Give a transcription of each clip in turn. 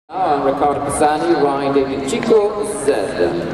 Riccardo Pisani riding Chico Z.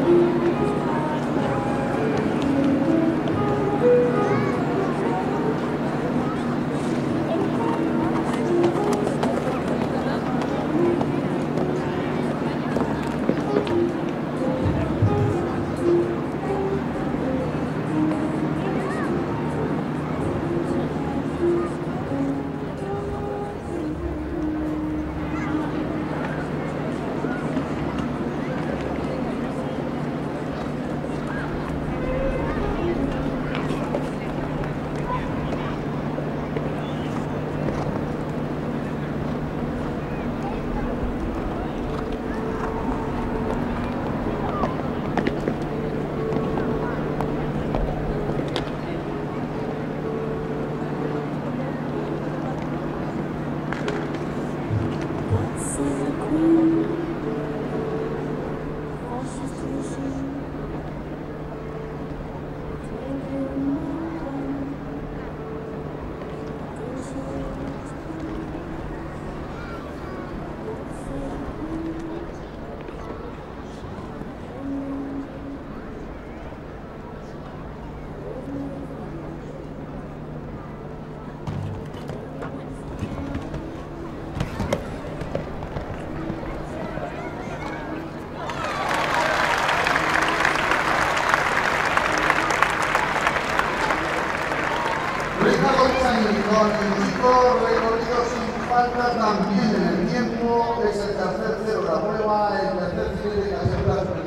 Con el Chico recorrido sin falta también en el tiempo, es el tercer cero de la prueba, el tercer cero de la